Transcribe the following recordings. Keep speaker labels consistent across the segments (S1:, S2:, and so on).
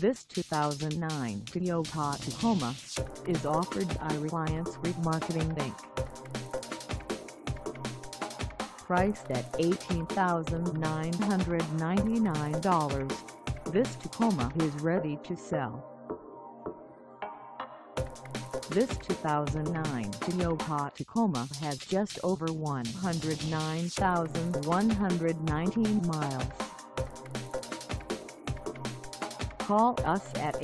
S1: This 2009 Toyota Tacoma is offered by Reliance Remarketing Inc. Priced at $18,999, this Tacoma is ready to sell. This 2009 Toyota Tacoma has just over 109,119 miles. Call us at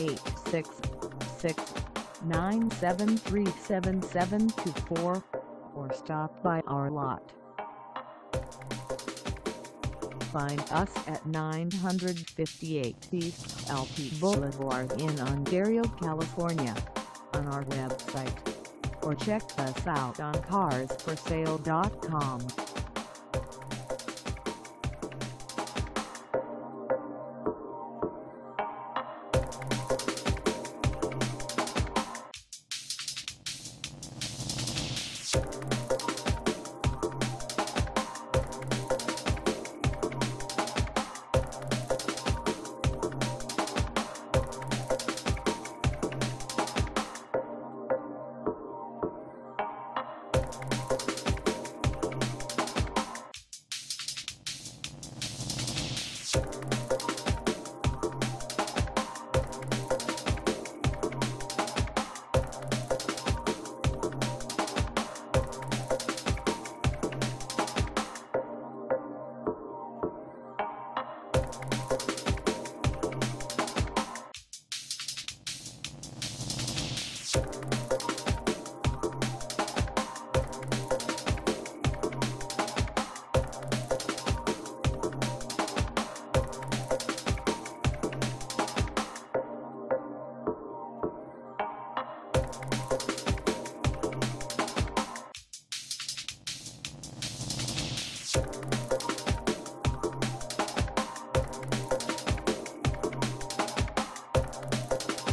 S1: 866-973-7724 or stop by our lot. Find us at 958 East Holt Blvd in Ontario, California, on our website, or check us out on carsforsale.com.